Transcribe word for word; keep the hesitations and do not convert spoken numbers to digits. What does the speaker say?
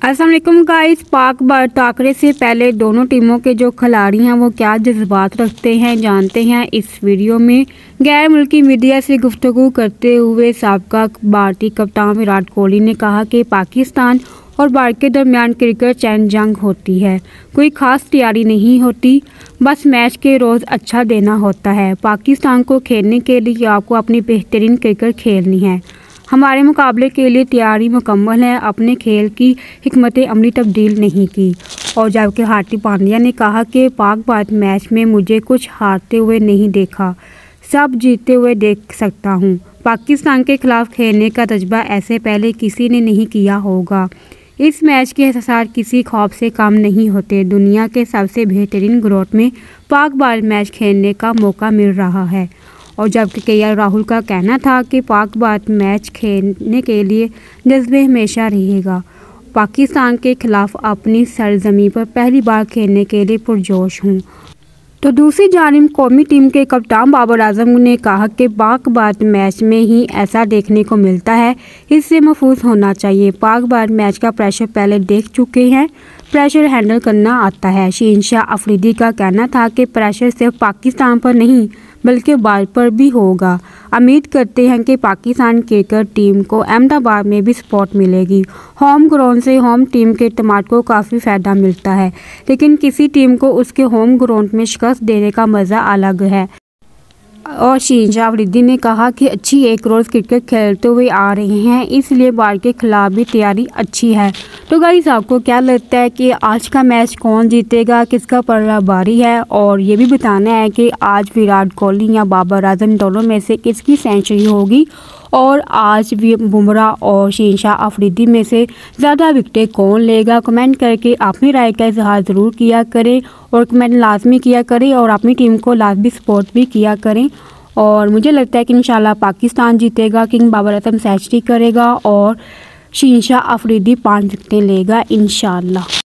अस्सलाम वालेकुम गाइस। पाक भारत टाकरे से पहले दोनों टीमों के जो खिलाड़ी हैं वो क्या जज्बात रखते हैं जानते हैं इस वीडियो में। गैर मुल्की मीडिया से गुफ्तगू करते हुए साबका भारतीय कप्तान विराट कोहली ने कहा कि पाकिस्तान और भारत के दरमियान क्रिकेट चैन जंग होती है, कोई ख़ास तैयारी नहीं होती, बस मैच के रोज़ अच्छा देना होता है। पाकिस्तान को खेलने के लिए आपको अपनी बेहतरीन क्रिकेट खेलनी है। हमारे मुकाबले के लिए तैयारी मुकम्मल है, अपने खेल की हिकमत अमली तब्दील नहीं की। और जबकि हार्दिक पांड्या ने कहा कि पाक भारत मैच में मुझे कुछ हारते हुए नहीं देखा, सब जीतते हुए देख सकता हूं। पाकिस्तान के खिलाफ खेलने का तजुर्बा ऐसे पहले किसी ने नहीं किया होगा। इस मैच के एहसास किसी खौफ से कम नहीं होते। दुनिया के सबसे बेहतरीन ग्राउंड में पाक भारत मैच खेलने का मौका मिल रहा है। और जबकि के एल राहुल का कहना था कि पाक भारत मैच खेलने के लिए जज्बे हमेशा रहेगा। पाकिस्तान के खिलाफ अपनी सरजमी पर पहली बार खेलने के लिए पुरजोश हूँ। तो दूसरी जानिब कौमी टीम के कप्तान बाबर आजम ने कहा कि पाक भारत मैच में ही ऐसा देखने को मिलता है, इससे महफूज होना चाहिए। पाक भारत मैच का प्रेशर पहले देख चुके हैं, प्रेशर हैंडल करना आता है। शहनशाह अफरीदी का कहना था कि प्रेशर सिर्फ पाकिस्तान पर नहीं बल्कि भारत पर भी होगा। उम्मीद करते हैं कि पाकिस्तान क्रिकेट टीम को अहमदाबाद में भी सपोर्ट मिलेगी। होम ग्राउंड से होम टीम के टमाटर को काफ़ी फ़ायदा मिलता है, लेकिन किसी टीम को उसके होम ग्राउंड में शिकस्त देने का मज़ा अलग है। और शहनशाह अफरीदी ने कहा कि अच्छी एक रोज़ क्रिकेट खेलते हुए आ रहे हैं, इसलिए भारत के खिलाफ भी तैयारी अच्छी है। तो गाइस, आपको क्या लगता है कि आज का मैच कौन जीतेगा, किसका पलड़ा भारी है? और ये भी बताना है कि आज विराट कोहली या बाबर आजम दोनों में से किसकी सेंचुरी होगी, और आज भी बुमराह और शहनशाह अफरीदी में से ज़्यादा विकेटें कौन लेगा। कमेंट करके अपनी राय का इजहार ज़रूर किया करें और कमेंट लाजमी किया करें और अपनी टीम को लाजमी सपोर्ट भी किया करें। और मुझे लगता है कि इंशाल्लाह पाकिस्तान जीतेगा, किंग बाबर आजम सेंचुरी करेगा और शहनशाह अफरीदी पाँच विकेटें लेगा इंशाल्लाह।